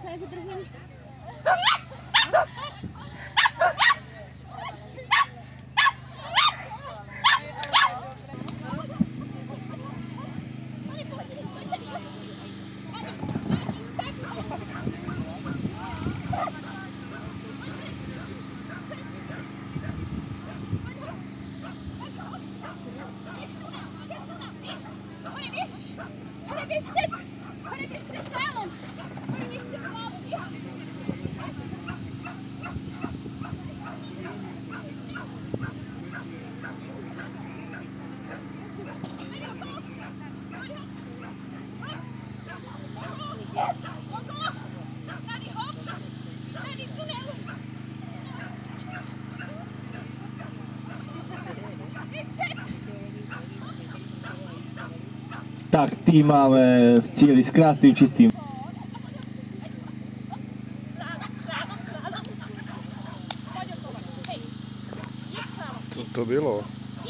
saya vydržím. Tak, tým máme v cíli s krásným čistým. Co to bylo?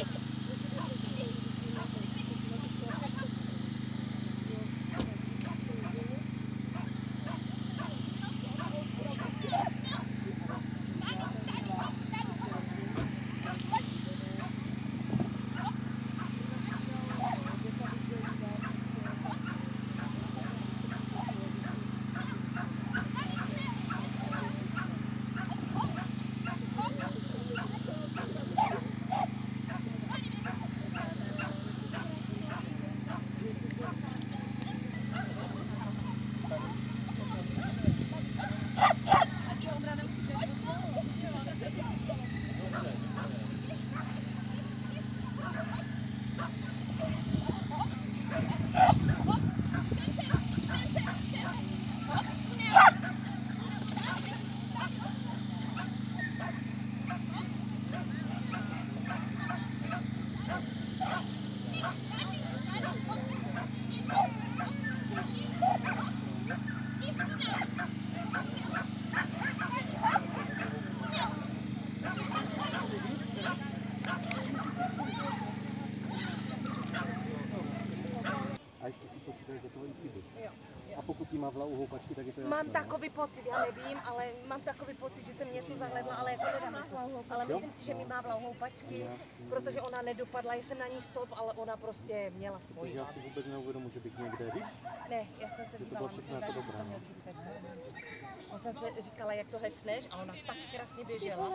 Má v hlavu houpačky, tak je to jasné. Mám takový pocit, já nevím, ale mám takový pocit, že jsem něco zahledla, ale jako nedám. Ale myslím si, že mi má v hlavu houpačky, protože ona nedopadla, jsem na ní stop, ale ona prostě měla svoji. Takže já si vůbec neuvědomu, že bych někde, víš? Ne, já jsem se dívala, všechno jako dobré. Já jsem se říkala, jak to hecneš, a ona tak krásně běžela.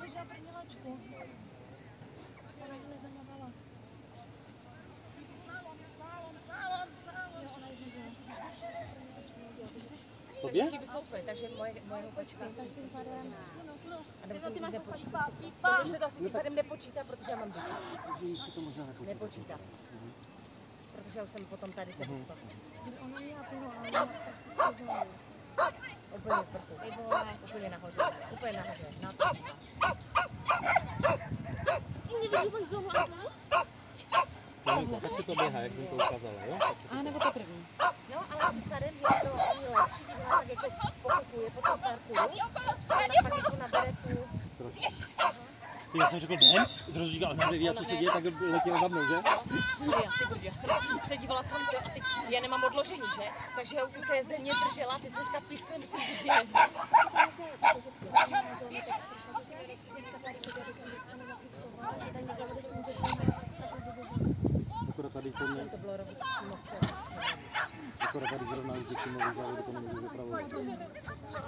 Tobě? Chyby jsou tvoje, takže moje houpačka. A nebo se mi nepočítá. To se to asi tím pádem nepočítá, protože já mám dost. Takže jí si to možná nepočítá. Nepočítá. Protože já už jsem potom tady se dostala. Úplně z vrchu. Úplně nahoře. Úplně nahoře. Na to. Tak se to běhá, jak jsem to ukázala, jo? A nebo to první. No, ale tím pádem je to lepší, když ona tak jako pokupuje po tom parkouru. A ona pak jako nabere tu... Ty, já jsem řekl den, zrovna říkal, ona neví, co se děje, tak letěla za mnou, že? Já jsem se dívala v tom, a teď já nemám odložení, že? Takže já u té země držela, teď jsem říkala, pískne, musím vyběhnout. Akorát tady to mě... To bylo rovně přímo v Akorát tady zrovna už děti mluví, že to nemůžu vypravovat.